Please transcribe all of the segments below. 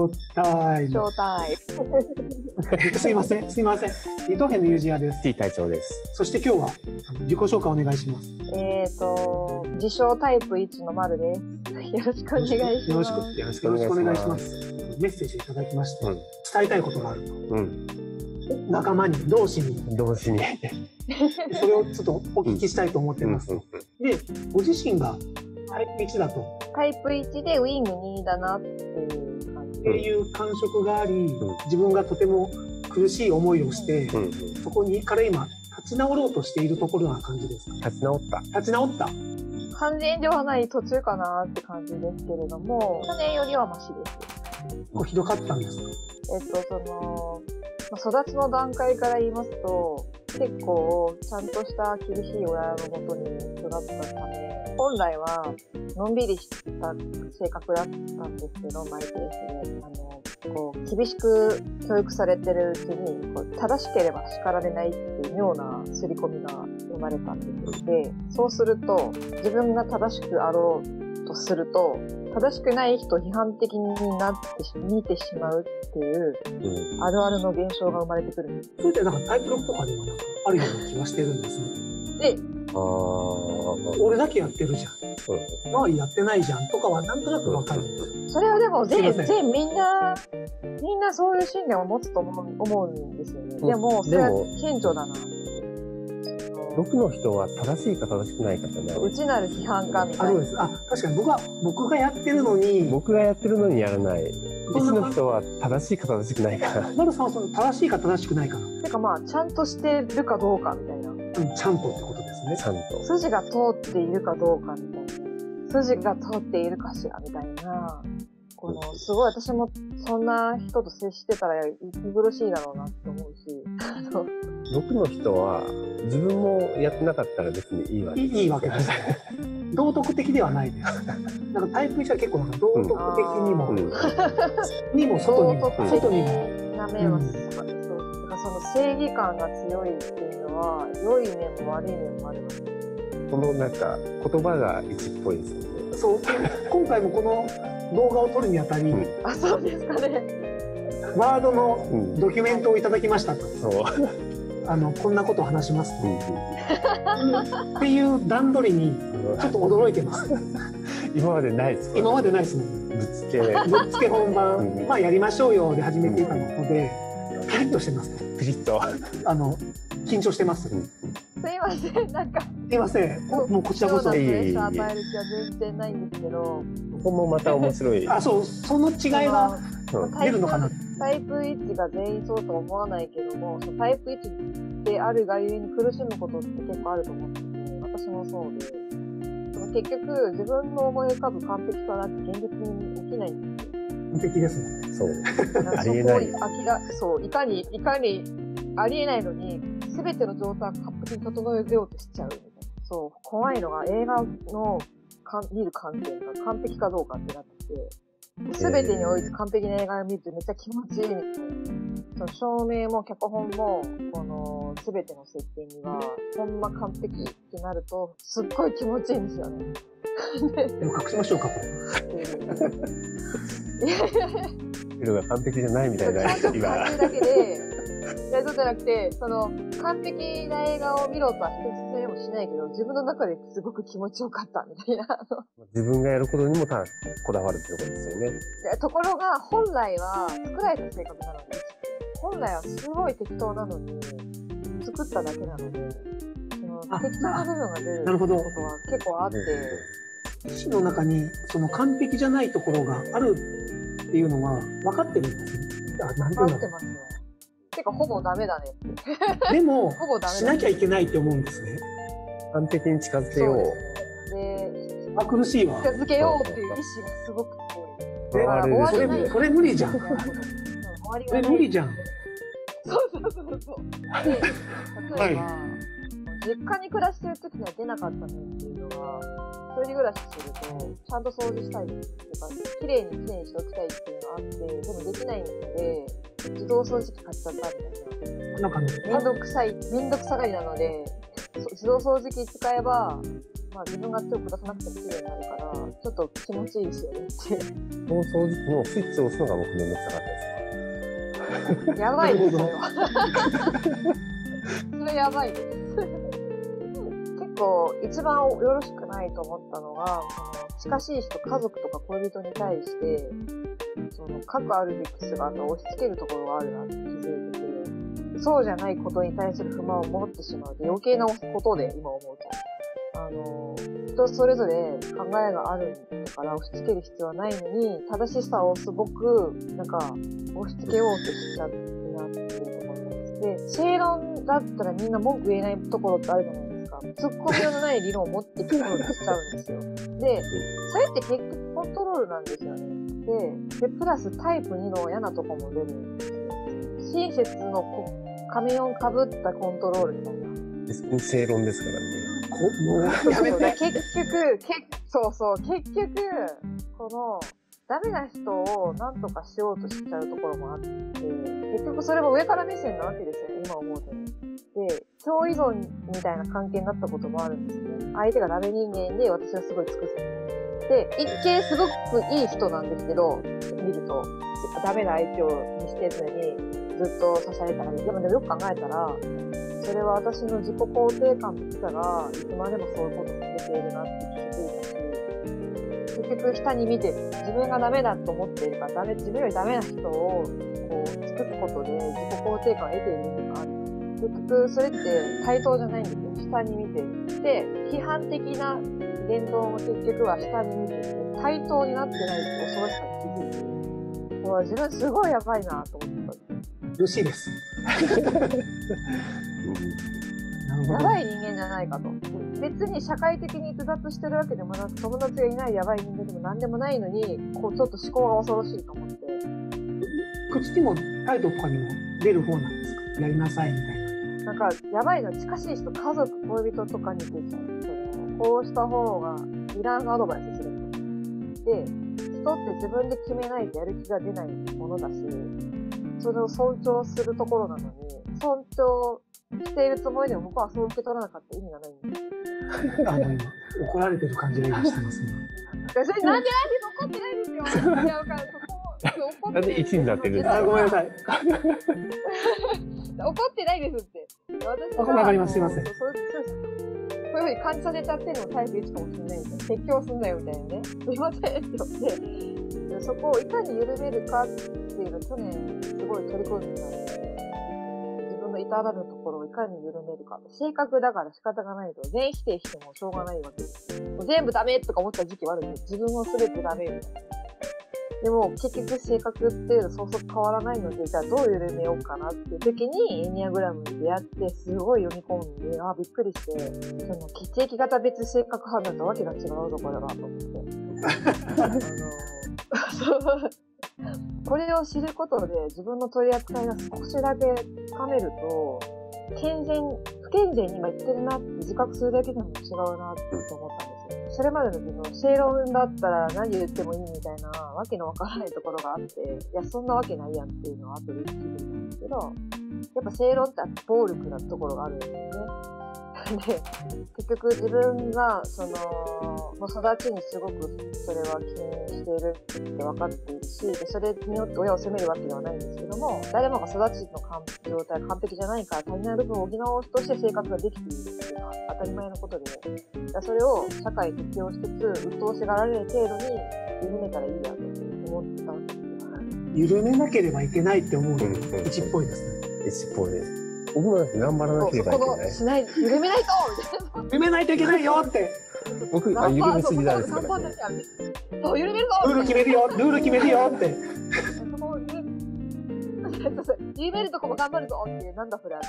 ョータイム。 ショータイム。 すいません。伊藤編の友人屋です。 T 隊長です。 そして今日は自己紹介お願いします。 自称タイプ1の丸です。よろしくお願いします。 よろしくお願いします。メッセージいただきまして、伝えたいことがあると。仲間に、同士に。それをちょっとお聞きしたいと思ってます。で、ご自身がタイプ1だと。 タイプ1でウィング2だなっていう感じ。 っていう感触があり、自分がとても苦しい思いをして、そこにから今立ち直ろうとしているところな感じですか？ 立ち直った。 完全ではない途中かなって感じですけれども、去年よりはマシです。 ひどかったんですか？ 育ちの段階から言いますと、結構ちゃんとした厳しい親のもとに育ったため、本来はのんびりした性格だったんですけど、マイペースで、厳しく教育されてるうちに、正しければ叱られないっていう妙な刷り込みが生まれたんですで、そうすると、自分が正しくあろうとすると、正しくない人を批判的になって見てしまうっていう、あるあるの現象が生まれてくるんです。 それってなんかタイプ6とかでもなんかあるような気がしてるんですね。で、俺だけやってるじゃん。まあやってないじゃんとかはなんとなくわかる。 それはでもみんなそういう信念を持つと思うんですよね。でも、それは顕著だな。 6の人は正しいか正しくないかじゃない。 内なる批判家みたいな。 確かに僕がやってるのに。 やらない。1の人は正しいか正しくないか。 丸さんはその正しいか正しくないかな。 てかまあ、ちゃんとしてるかどうかみたいな。 ちゃんとってことですね。 ちゃんと。 筋が通っているかどうかみたいな。筋が通っているかしらみたいな。すごい私もそんな人と接してたら息苦しいだろうなって思うし。 6の人は自分もやってなかったら別にいいわけです。 いいわけです。道徳的ではないです。なんかタイプ1は結構なんか道徳的にも、外にも。 な面はその正義感が強いっていうのは、良い面も悪い面もあります。 このなんか言葉が1っぽいですよね。 そう、今回もこの動画を撮るにあたり、 そうですかね。 ワードのドキュメントをいただきましたと。こんなことを話しますと。っていう段取りにちょっと驚いてます。 今までないですね。ぶっつけ本番、まあやりましょうよで始めていたので、ピリッとしてます。緊張してます。 すいません、なんか。 すいません。もうこちらこそ。 プレッシャー与える気は全然ないんですけど。ここもまた面白い。 その違いが出るのかな。 タイプ1が全員そうとは思わないけども、タイプ1であるがゆえに苦しむことって結構あると思ってて、私もそうで、結局自分の思い浮かぶ完璧さだって現実に起きないんですよ。 完璧ですもんね。 そう。ありえない。 いかにありえないのに、すべての状態を完璧に整えようとしちゃうみたいな。そう、怖いのが映画の見る観点が完璧かどうかってなってて、すべてにおいて完璧な映画を見るとめっちゃ気持ちいいみたいな。その照明も脚本も、すべての設定には、ほんま完璧ってなると、すっごい気持ちいいんですよね。 でも隠しましょうか、これ。 色が完璧じゃないみたいな。 今。感じだけで、そうじゃなくて、完璧な映画を見ろとは一つめもしないけど、自分の中ですごく気持ちよかったみたいな。 自分がやることにもこだわるってことですよね。 ところが、本来は作られた性格なので、本来はすごい適当なのに、作っただけなので、適当な部分が出ることは結構あって、 意思の中にその完璧じゃないところがあるっていうのは分かってるんですね。 分かってますよ。てか、ほぼダメだねって。 でも、しなきゃいけないって思うんですね。 完璧に近づけよう。 で、 苦しいわ。 近づけようっていう意志がすごく強い。 それ無理じゃん。それ無理じゃん。 そう。で、例えば、実家に暮らしてる時には出なかった面っていうのは、一人暮らしすると、ちゃんと掃除したいとか、綺麗にしておきたいっていうのがあって、でもできないので、自動掃除機買っちゃったみたいな。なんかね、めんどくさがりなので、 自動掃除機使えば、まあ自分が手を下さなくても綺麗になるから、ちょっと気持ちいいですよねって。 その掃除機のスイッチを押すのが僕めんどくさかったです。 やばいです、それは。それやばいです。結構、一番よろしくないと思ったのが、近しい人、家族とか恋人に対して、核あるべき姿を押し付けるところがあるなって気づいてて、そうじゃないことに対する不満を持ってしまうと余計なことで、今思うと。人それぞれ考えがあるから押し付ける必要はないのに、正しさをすごく、押し付けようとしちゃうなっていうところなんです。で、正論だったらみんな文句言えないところってあるじゃないですか。突っ込みようのない理論を持ってきたことにしちゃうんですよ。で、それって結局コントロールなんですよね。で、プラスタイプ2の嫌なとこも出るんですよ。親切の仮面を被ったコントロールみたいな。 正論ですからね。 もうやめて。 結局、この、ダメな人を何とかしようとしちゃうところもあって、結局それも上から目線なわけですよね、今思うとね。で、共依存みたいな関係になったこともあるんですね。相手がダメ人間で私はすごい尽くす。で、一見すごくいい人なんですけど、見ると、ダメな相手を見捨てずにずっと支えたり。でもよく考えたら、それは私の自己肯定感としたらいつまでもそういうことされているなって気づいたし、結局下に見てる。自分がダメだと思っているから、自分よりダメな人をこう尽くすことで自己肯定感を得ているのがある。結局それって対等じゃないんですよ。下に見てる。で、批判的な言動も結局は下に見てる。対等になってないって恐ろしさに気づいてる。もう自分すごいやばいなと思ってた。 よろしいです。 やばい人間じゃないかと。別に社会的に逸脱してるわけでもなく、友達がいないやばい人間でも何でもないのに、こうちょっと思考が恐ろしいと思って。 口にも態度とかにも出る方なんですか？やりなさいみたいな。 やばいのは近しい人、家族、恋人とかに出ちゃう。こうした方がいらんアドバイスする。で、人って自分で決めないとやる気が出ないものだし、それを尊重するところなのに、尊重しているつもりでも僕はそう受け取らなかった意味がないんです。 今、怒られてる感じが今してますね。 それなんで怒ってないですよ。いや、怒ってなんで1になってるんですか？ ごめんなさい。 怒ってないですって。私わかります、すいません。 そういうふうに感じさせちゃってるのタイプ1かもしれないんですよ。説教すんなよみたいなね。すいませんって言って、そこをいかに緩めるかっていうのを去年すごい取り組んでたんで、自分の至らぬところをいかに緩めるか。性格だから仕方がないと、全否定してもしょうがないわけです。全部ダメとか思った時期はあるんです。自分を全てダメみたいな。でも結局性格っていうのそうそう変わらないので、じゃあどう緩めようかなっていう時にエニアグラムに出会ってすごい読み込んで、びっくりして、その血液型別性格判断とわけが違うところだなと思って。これを知ることで自分の取り扱いが少しだけ深めると、不健全に今言ってるなって自覚するだけでも違うなって思ったんですよ。それまでの自分、正論だったら何言ってもいいみたいなわけのわからないところがあって、いや、そんなわけないやんっていうのは後で気づいたんですけど、やっぱ正論って暴力なところがあるんですよね。で、結局自分が、もう育ちにすごくそれは起因しているって分かっているし、でそれによって親を責めるわけではないんですけども、誰もが育ちの状態が完璧じゃないから足りない部分を補おうとして生活ができているっていうのは当たり前のことで、それを社会に適応しつつ、鬱陶しがられる程度に緩めたらいいやと思ったんですよ。 緩めなければいけないって思うのが一っぽいですね。 一っぽいです。僕も頑張らなければいけない。 緩めないと緩めないといけないよって。 僕、緩めすぎなんですから、ね。 そう、緩めるぞルール決めるよって。 緩めるとこも頑張るぞっていう、なんだそれあって。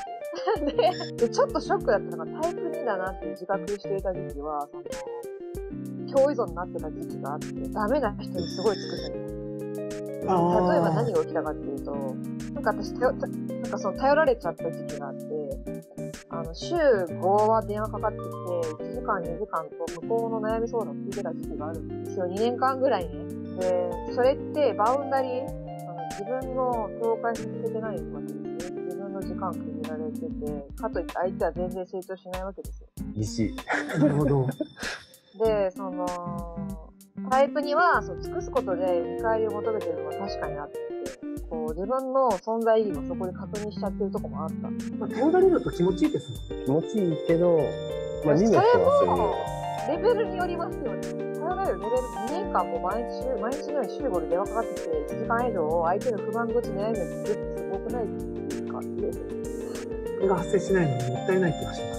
で、ちょっとショックだったのがタイプ2だなって自覚していた時期は、共依存になってた時期があって、ダメな人にすごい尽くすんです。例えば何が起きたかっていうと、私、頼られちゃった時期があって、週5は電話かかってきて、1時間2時間と向こうの悩み相談聞いてた時期があるんですよ。2年間ぐらいね。で、それってバウンダリー、自分の境界につけてないわけですね。自分の時間決められてて、かといって相手は全然成長しないわけですよ。 厳しい。 なるほど。 で、タイプには、尽くすことで見返りを求めてるのは確かにあって、自分の存在意義もそこで確認しちゃってるとこもあった。 まあ、頼られると気持ちいいですもん。 気持ちいいけど、まあ、 それも、レベルによりますよね。頼られるレベル、2年間も毎日のように週5で電話かかってきて、1時間以上相手の不満口悩みを聞くってすごくないですかって。 それが発生しないのにもったいない気がします。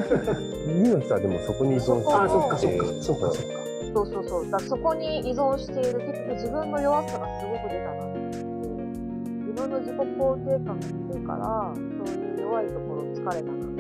2の人はでもそこに依存してる。 ああ、そっか。 そう。だからそこに依存している、結局自分の弱さがすごく出たなって。自分の自己肯定感が低いから、そういう弱いところ疲れたなって思って。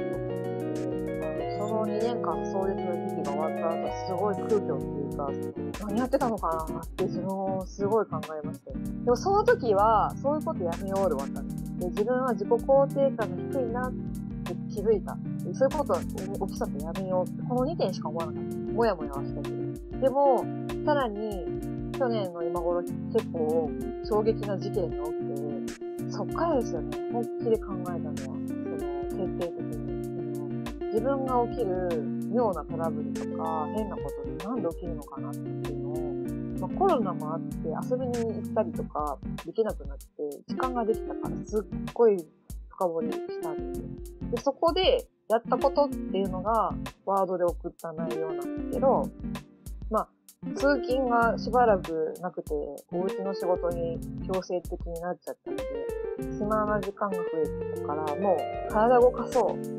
その2年間壮絶な時期が終わった後、すごい空虚っていうか、何やってたのかなって自分をすごい考えましたよ。でもその時は、そういうことやめようで終わったんです。で、自分は自己肯定感が低いなって気づいた。そういうことは起きたってやめようって、この2点しか思わなかった。もやもやはしたけど。でも、さらに、去年の今頃結構衝撃な事件が起きて、そっからですよね。本気で考えたのは、徹底的に。自分が起きる妙なトラブルとか、変なことでなんで起きるのかなっていうのを、コロナもあって遊びに行ったりとかできなくなって、時間ができたからすっごい深掘りしたんですよ。で、そこでやったことっていうのがワードで送った内容なんですけど、通勤がしばらくなくて、お家の仕事に強制的になっちゃったので、暇な時間が増えてたから、もう体動かそうと思って、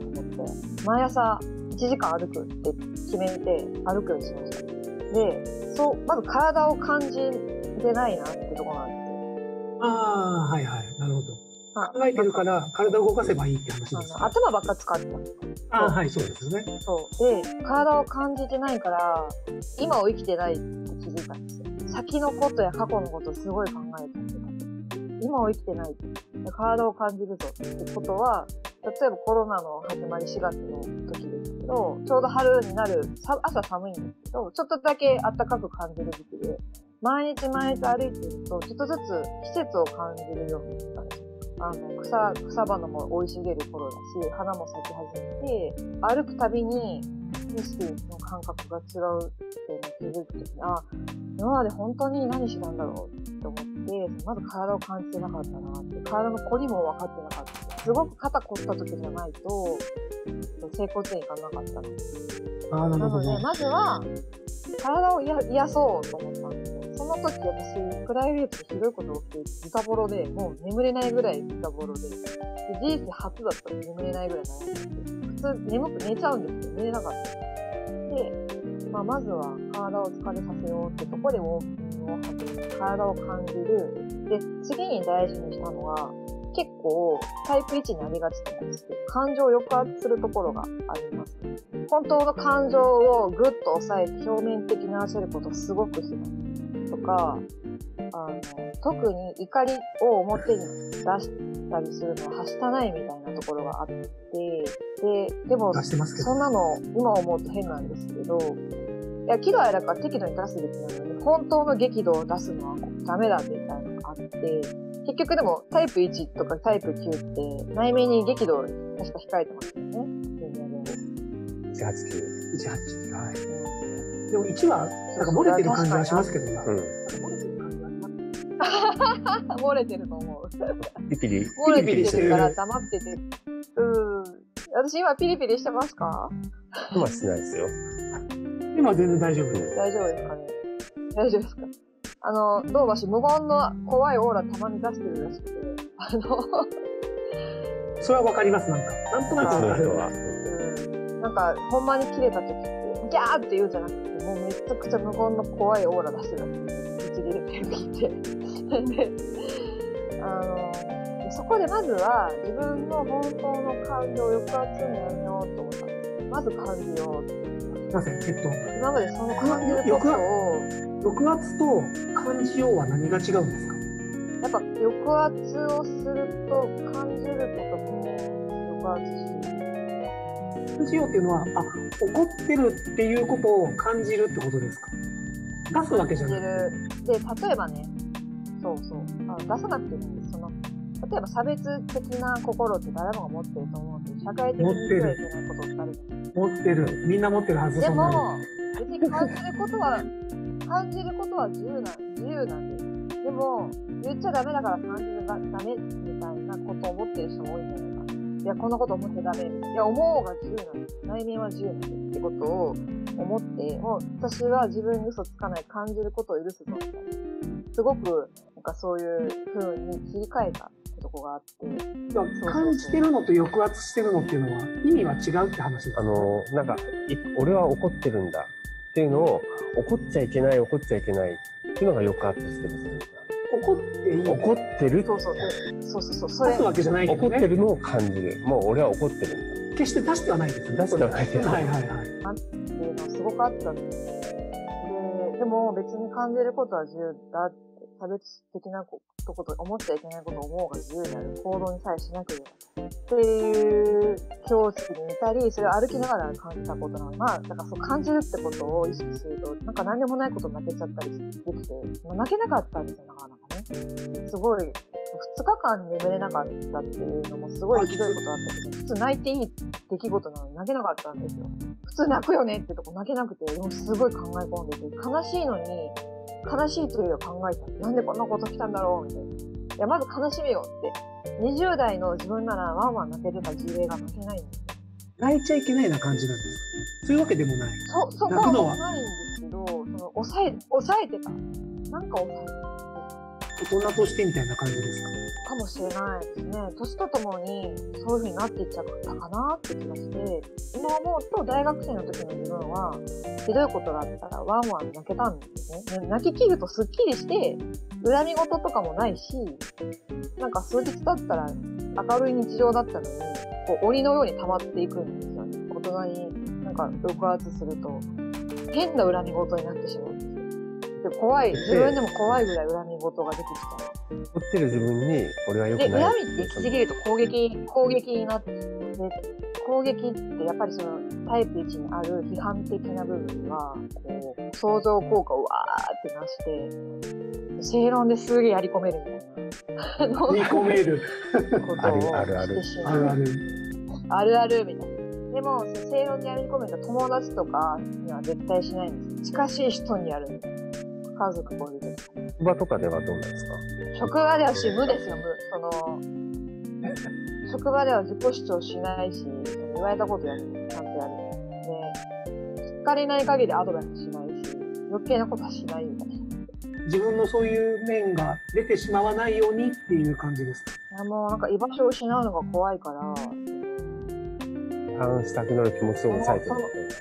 毎朝1時間歩くって決めて歩くようにしました。で、まず体を感じてないなってとこなんですよ。 ああ、はい。なるほど。考えてるから体を動かせばいいって話です。 頭ばっか使ってた。 ああ、はい、そうですよね。 そう。で、体を感じてないから、今を生きてないって気づいたんですよ。先のことや過去のことをすごい考えちゃってた。今を生きてない。体を感じるぞってことは、例えばコロナの始まり4月の時ですけど、ちょうど春になる、朝寒いんですけど、ちょっとだけ暖かく感じる時期で、毎日歩いていると、ちょっとずつ季節を感じるようになったんですよ。草花も生い茂る頃だし、花も咲き始めて、歩くたびに景色の感覚が違うっていうのを気づいたときに、今まで本当に何してたんだろうって思って、まず体を感じてなかったなって、体の凝りも分かってなかった。すごく肩凝った時じゃないと、整骨院行かなかったの。なので、まずは、体を癒そうと思ったんですよ。その時私、プライベートでひどいこと起きて、ズタボロで、もう眠れないぐらいズタボロで、人生初だったら眠れないぐらい悩んでて、普通眠く寝ちゃうんですけど、寝れなかった。で、まずは体を疲れさせようってとこでウォーキングを始めて、体を感じる。で、次に大事にしたのは、結構タイプ1にありがちなんですけど、感情を抑圧するところがあります。本当の感情をぐっと抑えて表面的に合わせることをすごくします。とか、特に怒りを表に出したりするのははしたないみたいなところがあって、でも、そんなの今思うと変なんですけど、いや、喜怒哀楽は適度に出すべきなのに、本当の激怒を出すのはダメだみたいなのがあって、結局でもタイプ1とかタイプ9って内面に激怒を確か控えてますよね。 189。189。 はい。でも1は、なんか漏れてる感じはしますけどね。 漏れてると思う。 ピリピリ。 漏れてるから黙ってて。私今ピリピリしてますか？ 今してないですよ。 今全然大丈夫です。 大丈夫ですかね？大丈夫ですか？どうばし無言の怖いオーラたまに出してるらしくて、 それはわかります、なんか。なんとなくわかる。 なんか、ほんまに切れた時って、ギャーって言うんじゃなくて、もうめちゃくちゃ無言の怖いオーラ出してるらしくて、口切れてる聞いて。で、そこでまずは、自分の本当の感情を抑圧するのやめようと思ったんです。まず感じよう。 すいません、 今までその感じることを、 抑圧と感じようは何が違うんですか？ やっぱ抑圧をすると感じることも抑圧し、 感じようっていうのは、怒ってるっていうことを感じるってことですか？出すわけじゃない。 で、例えばね、そう、出さなくていいんです。 例えば差別的な心って誰もが持ってると思うんで、社会的に言ってはいけないことってある。 持ってる。みんな持ってるはず。 でも、別に感じることは自由なんです。でも、言っちゃダメだから感じるダメみたいなことを思ってる人も多いんじゃないか。いや、こんなこと思っちゃダメ。いや、思うが自由なんです。内面は自由なんですってことを思って、もう私は自分に嘘つかない、感じることを許すぞみたいな。すごく、なんかそういう風に切り替えたとこがあって。 感じてるのと抑圧してるのっていうのは意味は違うって話ですか？ なんか、俺は怒ってるんだっていうのを、怒っちゃいけないっていうのが抑圧してるんですよ。 怒っていい。 怒ってる。 そう。 出すわけじゃないけどね。 怒ってるのを感じる。もう俺は怒ってるんだ。 決して出してはないですよね。 出してはないです。 はい。 っていうのはすごくあったんです。でも別に感じることは自由だって、差別的なこと思っちゃいけないことを思うが自由である。行動にさえしなければ。っていう教室にいたり、それを歩きながら感じたことなので、まあ、だからそう感じるってことを意識すると、なんか何でもないこと泣けちゃったりできて、泣けなかったんですよ、なかなかね。すごい、2日間眠れなかったっていうのもすごいひどいことだったけど、普通泣いていい出来事なのに泣けなかったんですよ。普通泣くよねってとこ泣けなくて、でもすごい考え込んでて、悲しいのに、悲しいというか考えた。なんでこんなこと来たんだろうみたいな。いや、まず悲しみよって。20代の自分ならワンワン泣けてた事例が泣けないんですよ。 泣いちゃいけないな感じなんですか？そういうわけでもない。 そこはないんですけど、抑えてた。なんか抑えてた。 大人としてみたいな感じですか？ かもしれないですね。年とともにそういう風になっていっちゃったかなって気がして、今思うと大学生の時の自分は、ひどいことがあったらワンワン泣けたんですね。泣き切るとスッキリして、恨み事とかもないし、なんか数日経ったら明るい日常だったのに、こう鬼のように溜まっていくんですよね。大人になんか抑圧すると、変な恨み事になってしまうんですよ。で怖い、自分でも怖いぐらい恨み事が出てきちゃう。 怒ってる自分に、俺は良くない。 で、恨みって行き過ぎると攻撃になって、攻撃ってやっぱりそのタイプ1にある批判的な部分は、こう、相乗効果をわーって出して、正論ですげえやり込めるみたいな。 やり込める。 ことをしてしまう。あるあるみたいな。でも、正論にやり込めた友達とかには絶対しないんです。近しい人にやるみたいな。家族もいる。 職場とかではどうなんですか？ 職場では無ですよ、職場では自己主張しないし、言われたことやる、ちゃんとやる。で、聞かれない限りアドバイスしないし、余計なことはしないみたいな。 自分のそういう面が出てしまわないようにっていう感じですか？ いや、もうなんか居場所を失うのが怖いから、 反したくなる気持ちを抑えてる。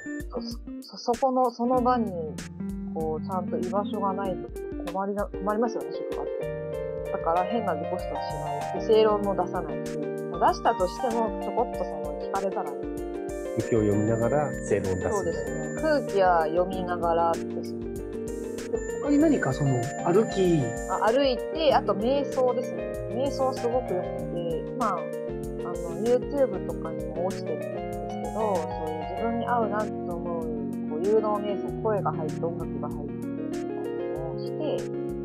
その場に、こう、ちゃんと居場所がないと困りますよね、職場って。だから変な自己主張しない。正論も出さないし、出したとしてもちょこっと聞かれたら、 空気を読みながら正論を出す。 そうですね。空気は読みながらですね。 他に何か歩いて、あと瞑想ですね。瞑想すごく良くて、まあ、YouTube とかにも落ちてるんですけど、そういう自分に合うなと思う、誘導瞑想、声が入って音楽が入ってみたいなのをして、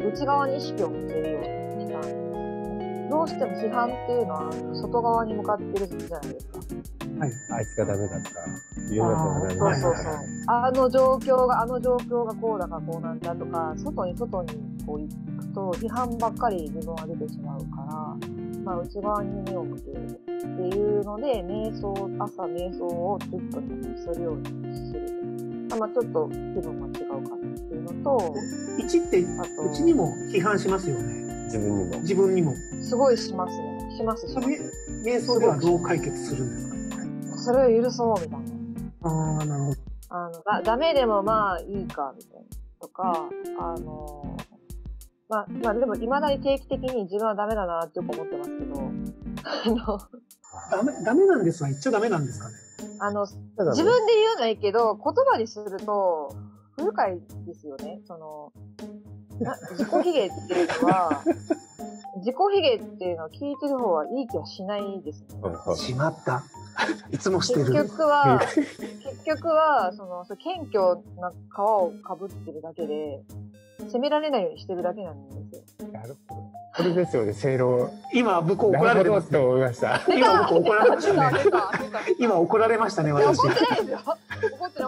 内側に意識を向けるようにしたんですね。どうしても批判っていうのは外側に向かってるじゃないですか。 はい。あいつがダメだった。世の中がダメだった。 そう。あの状況がこうだからこうなんだとか、外にこう行くと批判ばっかり自分は出てしまうから、まあ内側に目を向けるっていうので、朝瞑想をずっとするようにする。まあちょっと気分が違うかっていうのと、 1ってうちにも批判しますよね。自分にも。すごいしますね。します。瞑想ではどう解決するんですか？ それを許そうみたいな。なるほど。 ダメでもまあいいかみたいなとか、まあでも未だに定期的に自分はダメだなってよく思ってますけど、 ダメなんですは言っちゃダメなんですかね？ 自分で言うのはいいけど、言葉にすると不愉快ですよね。自己卑下っていうのは、自己卑下っていうのを聞いてる方はいい気はしないですね。 しまった。いつもしてる。 結局は、謙虚な皮をかぶってるだけで、責められないようにしてるだけなんですよ。 なるほど。 これですよね、正論。 今、向こう怒られてます、 ね。思いました。 今、僕怒られましたね。今、怒られましたね、私。 怒ってないですよ。怒ってない。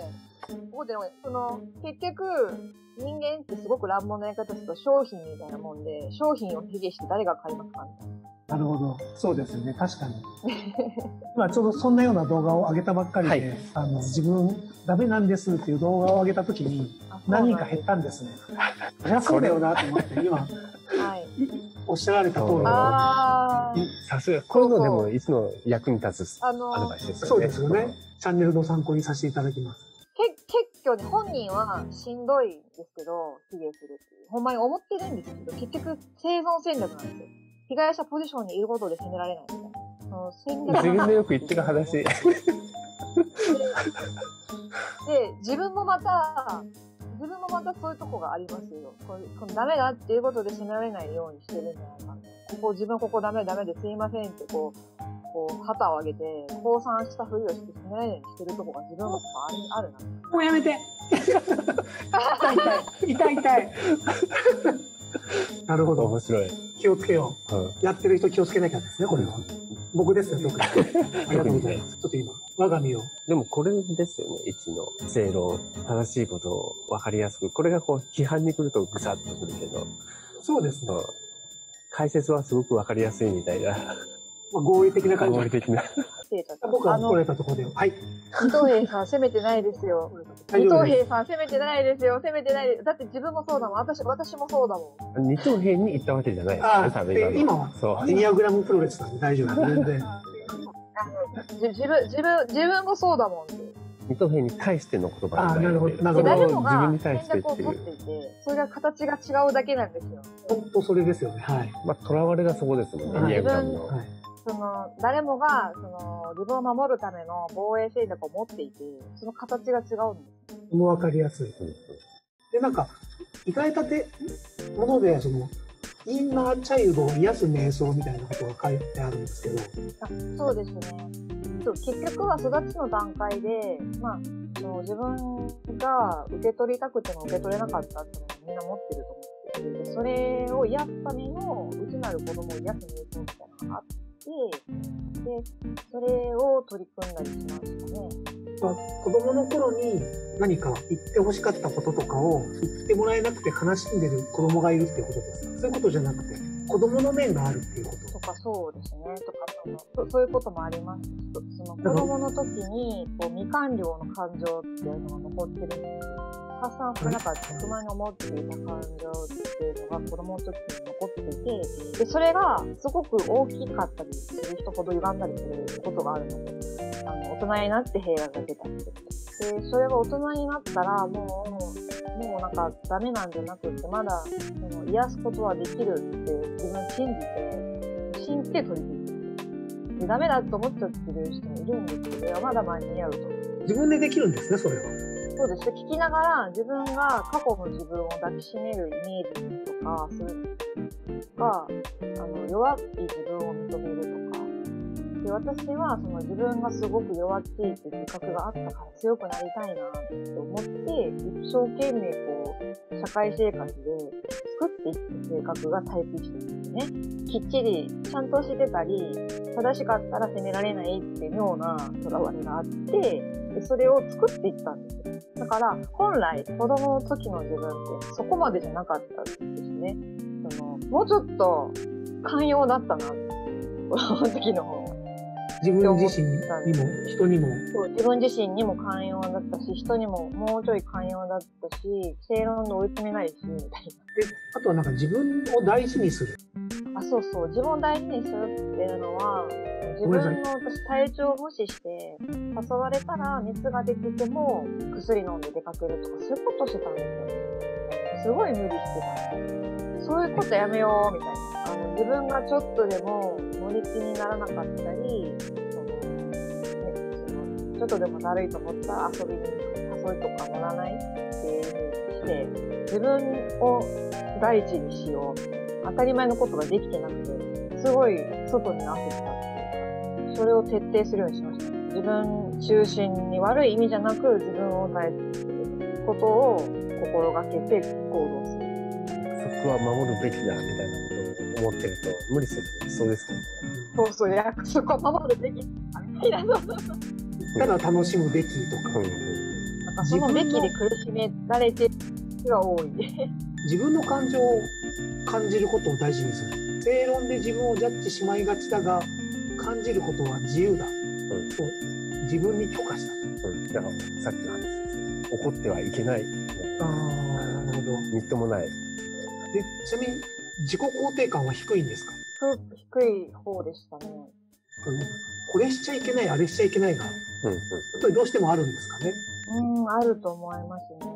結局、人間ってすごく乱暴なやり方すると商品みたいなもんで、商品を卑下して誰が買いますかみたいな。 なるほど。そうですよね。確かに。今ちょうどそんなような動画を上げたばっかりで、はい、自分ダメなんですっていう動画を上げたときに何人か減ったんですね。そりゃそうだよなと思って今、はい、おっしゃられた通り。 さすが。こういうのでもいつも役に立つアドバイスですよね。 そうですよね。チャンネルの参考にさせていただきます。 結構ね、本人はしんどいんですけど、卑下するっていう。ほんまに思ってるんですけど、結局生存戦略なんですよ。被害者ポジションにいることで責められないみたいな。戦略自分でよく言ってる話。で、 自分もまたそういうとこがありますよ。このダメだっていうことで責められないようにしてるんじゃないかな。自分ここダメですいませんって旗を上げて、降参したふりをして責められないようにしてるとこが自分のあるな。 もうやめて痛いなるほど。 面白い。 気をつけよう。やってる人気をつけなきゃですね、これは。僕ですよ、特に。ありがとうございます。ちょっと今、我が身を。 でもこれですよね、一の正論。正しいことを分かりやすく。これが批判に来るとぐさっとくるけど。 そうですね。 解説はすごく分かりやすいみたいな。 合理的な感じ。 合理的な。 僕は来れたところで。はい。 二等兵さん攻めてないですよ。二等兵さん攻めてないですよ。だって自分もそうだもん。私もそうだもん。二等兵に行ったわけじゃないですね、今は。そう。エニアグラムプロレスなんで大丈夫。全然。 自分もそうだもんって。 二等兵に対しての言葉なるほど。 誰もが戦略を取っていて、それが形が違うだけなんですよ。 本当それですよね。はい。 囚われがそこですもんね、エニアグラムの。 誰もが、自分を守るための防衛戦略を持っていて、その形が違うんです。 もうわかりやすい。で、意外たてもので、インナーチャイルドを癒す瞑想みたいなことが書いてあるんですけど。 そうですね。結局は育ちの段階で、自分が受け取りたくても受け取れなかったっていうのをみんな持ってると思っていて、それを癒すための内なる子供を癒す瞑想みたいなのがあって、で、それを取り組んだりしましたね。 子供の頃に何か言ってほしかったこととかを言ってもらえなくて悲しんでる子供がいるっていうことですか？そういうことじゃなくて、子供の面があるっていうこと？ とかそうですね。そういうこともあります。子供の時に未完了の感情っていうのが残ってるんですよ。発散されなかった不満に思っていた感情っていうのが子供の時に残っていて、で、それがすごく大きかったりする人ほど歪んだりすることがあるので、大人になって平和が出たりする。で、それが大人になったらもうダメなんじゃなくって、まだ癒すことはできるって自分信じて取り組む。で、ダメだと思っちゃってる人もいるんですけど、まだ間に合うと。 自分でできるんですね、それは。 そうです。聞きながら自分が過去の自分を抱きしめるイメージとかするとか、弱い自分を認めるとか。で、私は自分がすごく弱っていて自覚があったから強くなりたいなって思って、一生懸命社会生活で作っていった性格がタイプしてるんですね。きっちりちゃんとしてたり、正しかったら責められないっていうような囚われがあって、でそれを作っていったんですよ。だから、本来、子供の時の自分ってそこまでじゃなかったんですね。もうちょっと寛容だったな、子供の時の方が。 自分自身にも、人にも。 そう、自分自身にも寛容だったし、人にももうちょい寛容だったし、正論で追い詰めないし、みたいな。で、 あとは自分を大事にする。 そうそう、自分を大事にするっていうのは、自分の体調を無視して、誘われたら熱が出てても薬飲んで出かけるとか、そういうことしてたんですよ。すごい無理してたんで。そういうことやめよう、みたいな。自分がちょっとでも乗り気にならなかったり、ちょっとでもだるいと思ったら遊びに行く、誘いとか乗らないっていう風にして、自分を第一にしよう。当たり前のことができてなくて、すごい外に焦ったっていうか、それを徹底するようにしました。自分中心に悪い意味じゃなく、自分を大事にすることを心がけて行動する。 そこは守るべきだ、みたいなことを思ってると無理するとそうですもんね。 そうそう、約束を守るべき。 ただ楽しむべきとか。 なんかそのべきで苦しめられてる人が多い。 自分の感情を感じることを大事にする。正論で自分をジャッジしまいがちだが、感じることは自由だ。と自分に許可した。 だからさっきの話です。怒ってはいけない。 なるほど。 みっともない。 ちなみに自己肯定感は低いんですか？ 低い方でしたね。 これしちゃいけない、あれしちゃいけないが、やっぱりどうしてもあるんですかね？ あると思いますね。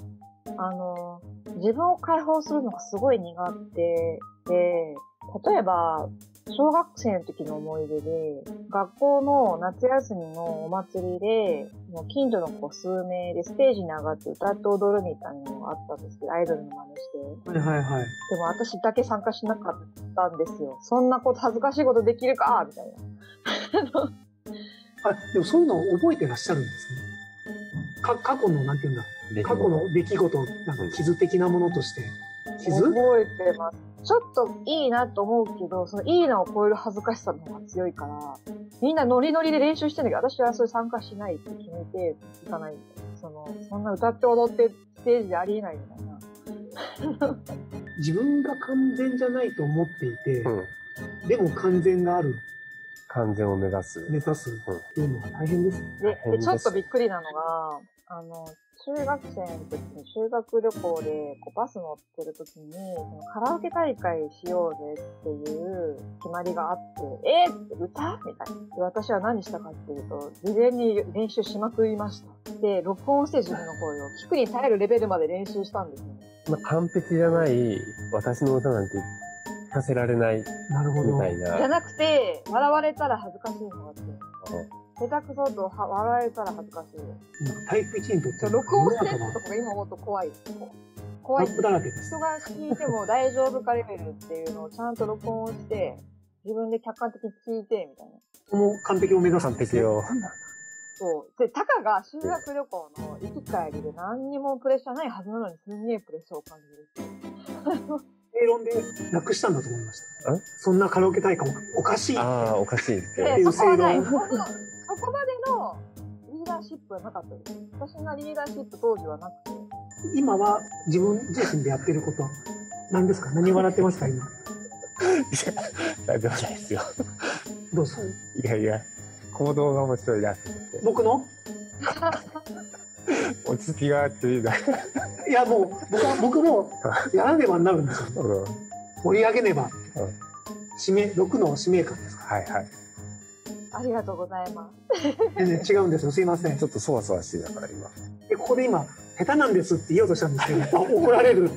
自分を解放するのがすごい苦手で、例えば、小学生の時の思い出で、学校の夏休みのお祭りで、もう近所の子数名でステージに上がって歌って踊るみたいなのがあったんですけど、アイドルの真似して。 はいはいはい。 でも私だけ参加しなかったんですよ。そんなこと恥ずかしいことできるかみたいな。 でもそういうのを覚えてらっしゃるんですね。過去の、なんていうんだ、過去の出来事、なんか傷的なものとして。傷？ 覚えてます。ちょっといいなと思うけど、そのいいなを超える恥ずかしさの方が強いから、みんなノリノリで練習してるんだけど、私はそれ参加しないって決めていかない。そんな歌って踊ってステージでありえないみたいな。 自分が完全じゃないと思っていて、でも完全がある。 完全を目指すっていうのが大変ですね。 で、ちょっとびっくりなのが、中学生の時に修学旅行でバス乗ってる時に、カラオケ大会しようぜっていう決まりがあって、歌みたいな。で、私は何したかっていうと、事前に練習しまくりました。で、録音して自分の声を聞くに耐えるレベルまで練習したんですよね。 完璧じゃない私の歌なんて聞かせられないみたいな。 じゃなくて、笑われたら恥ずかしいのがあって。下手くそと笑われたら恥ずかしい。 タイプ1にとっては。 録音してるとこが今もっと怖い。怖い。 タイプだらけです。 人が聞いても大丈夫かレベルっていうのをちゃんと録音して、自分で客観的に聞いて、みたいな。 その完璧を目指す。 完璧を。 そう。で、たかが修学旅行の行き帰りで何にもプレッシャーないはずなのにすんげえプレッシャーを感じる。 正論でなくしたんだと思いました。そんなカラオケ大会おかしい。 おかしいって。 そこはない。そこまでのリーダーシップはなかったです。私のリーダーシップ当時はなくて。 今は自分自身でやってることは何ですか？何笑ってますか今？ なんでもないですよ。 どうぞ。 いや、この動画面白いなって思って。 僕の落ち着きがあっていいな。 いやもう僕もやらねばなるんですよ。盛り上げねば。6の使命感ですか？ はいはい。 ありがとうございます。 違うんですよ。すいません。 ちょっとそわそわしてたから今。 ここで今下手なんですって言おうとしたんですけど、怒られるって。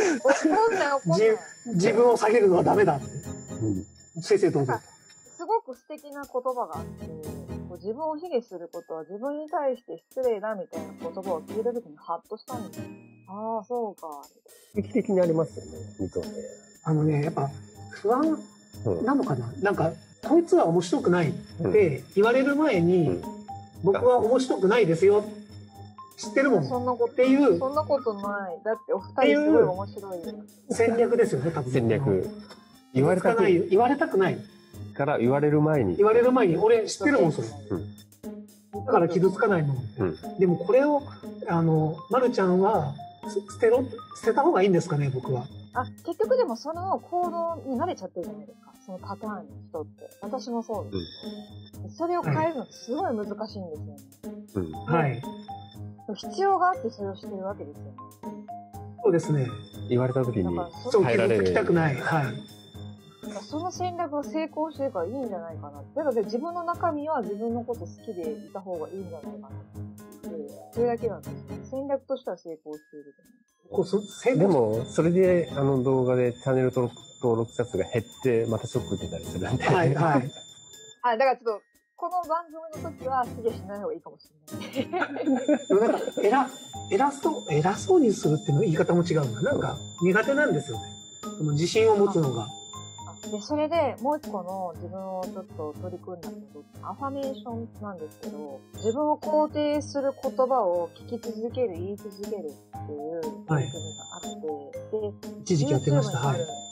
自分を下げるのはダメだって。先生どうぞ。 すごく素敵な言葉があって、自分を卑下することは自分に対して失礼だみたいな言葉を聞いた時にハッとしたんですよ。ああ、そうか。 定期的にありますよね、見て。 やっぱ不安なのかな、なんか、こいつは面白くないって言われる前に、僕は面白くないですよ。知ってるもん。 そんなことっていう。 そんなことない。だってお二人すごい面白い。 戦略ですよね、多分。 戦略。 言われたくない。 から言われる前に。 俺知ってるもん、それ。だから傷つかないの。でもこれを、まるちゃんは、捨てた方がいいんですかね、僕は。 結局でもその行動に慣れちゃってるじゃないですか。そのパターンの人って。私もそうです。それを変えるのってすごい難しいんですよね。 はい。 必要があってそれをしてるわけですよね。 そうですね。 言われた時に耐えられる。傷つきたくない。はい。 その戦略が成功してるからいいんじゃないかな。だから自分の中身は自分のこと好きでいた方がいいんじゃないかな。それだけなんです。戦略としては成功していると思う。 でも、それで、動画でチャンネル登録者数が減って、またショック出たりするんで。 はいはい。 だからちょっと、この番組の時は、卑下しない方がいいかもしれない。 でもなんか、偉そうにするっていうの言い方も違うな。なんか、苦手なんですよね。自信を持つのが。 で、それでもう一個の自分をちょっと取り組んだこと、アファメーションなんですけど、自分を肯定する言葉を聞き続ける、言い続けるっていう取り組みがあって、で、 一時期やってました。はい。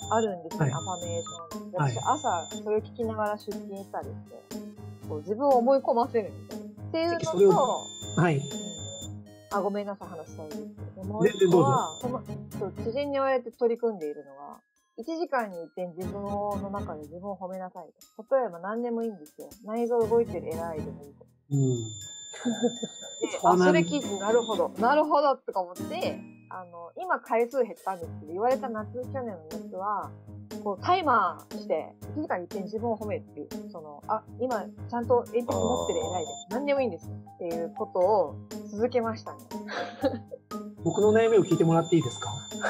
あるんですよね、アファメーション。私、朝、それを聞きながら出勤したりして、こう自分を思い込ませるみたいな。っていうのと、 はい。 ごめんなさい、話したいですけど。もう一個は、知人に言われて取り組んでいるのは、1時間に一遍自分の中で自分を褒めなさいと。例えば何でもいいんですよ。内臓動いてる偉いでもいいと。で、それ聞いて、なるほどとか思って、今回数減ったんですけど、言われた去年の夏は、こう、タイマーして、1時間に一遍自分を褒めるっていう、今、ちゃんと鉛筆持ってる偉いです。何でもいいんですよ。っていうことを続けましたね。 僕の悩みを聞いてもらっていいですか？はい。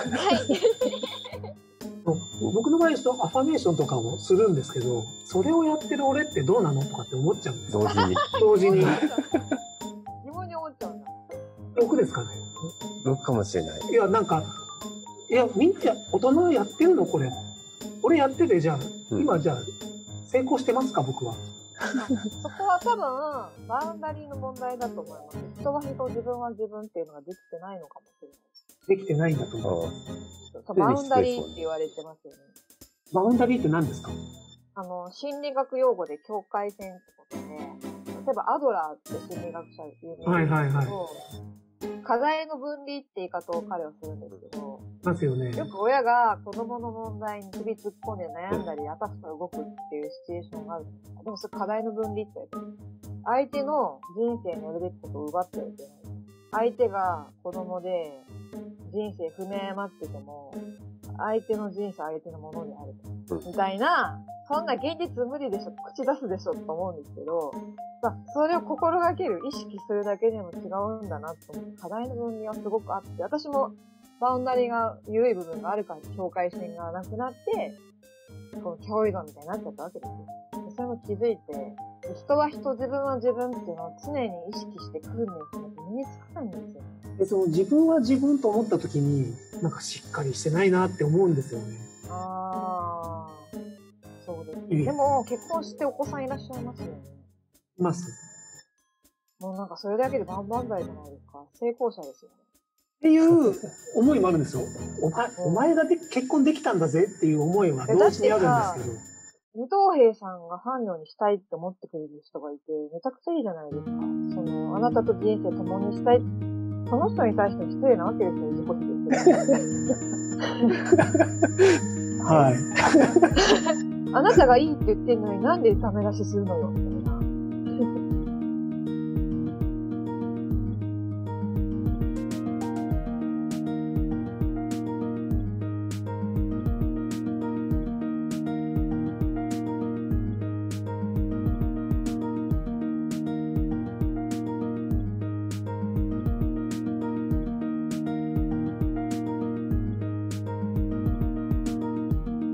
僕の場合、アファメーションとかもするんですけど、それをやってる俺ってどうなのとかって思っちゃうんですよ。同時に。 自分に思っちゃうんだ。 僕ですかね。 僕かもしれない。 いや、なんか、みんな大人やってるのこれ。俺やってて、じゃあ、今じゃあ、成功してますか、僕は。 そこは多分、バウンダリーの問題だと思います。人は人、自分は自分っていうのができてないのかもしれないです。 できてないんだと思います。 バウンダリーって言われてますよね。 バウンダリーって何ですか？ 心理学用語で境界線ってことで、例えばアドラーって心理学者有名なんですけど、課題の分離って言い方を彼はするんですけど、 ますよね。 よく親が子供の問題に首突っ込んで悩んだり、あたふた動くっていうシチュエーションがあるんですか？でもそれ課題の分離って言われてる。相手の人生のやるべきことを奪ってはいけない。相手が子供で人生踏み誤ってても、相手の人生相手のものであると。みたいな、そんな現実無理でしょ、口出すでしょと思うんですけど、それを心がける、意識するだけでも違うんだなと思って、課題の分離はすごくあって、私もバウンダリーが緩い部分があるから境界線がなくなって、この脅威度みたいになっちゃったわけですよ。それも気づいて、人は人、自分は自分っていうのを常に意識して訓練すると身につかないんですよ。 で、その自分は自分と思った時に、なんかしっかりしてないなって思うんですよね。 そうですね。でも、結婚してお子さんいらっしゃいますよね。 います。 もうなんかそれだけで万々歳じゃないですか。成功者ですよね。 っていう思いもあるんですよ。お前が結婚できたんだぜっていう思いは同時にあるんですけど。 二等兵さんが伴侶にしたいって思ってくれる人がいて、めちゃくちゃいいじゃないですか。あなたと人生共にしたい。その人に対して失礼なわけですよ、自己否定。はい。あなたがいいって言ってんのになんでダメ出しするのよ。